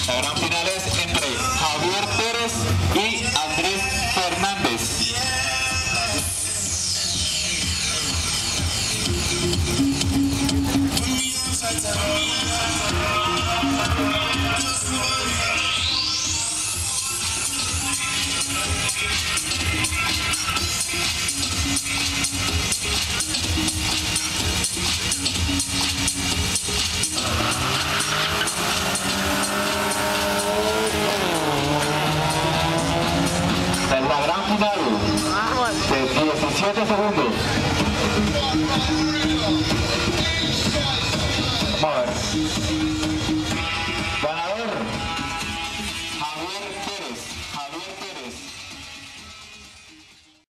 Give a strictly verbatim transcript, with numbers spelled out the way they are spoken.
La gran final es entre Javier Pérez y Andrés Fernández. En la gran final de diecisiete segundos.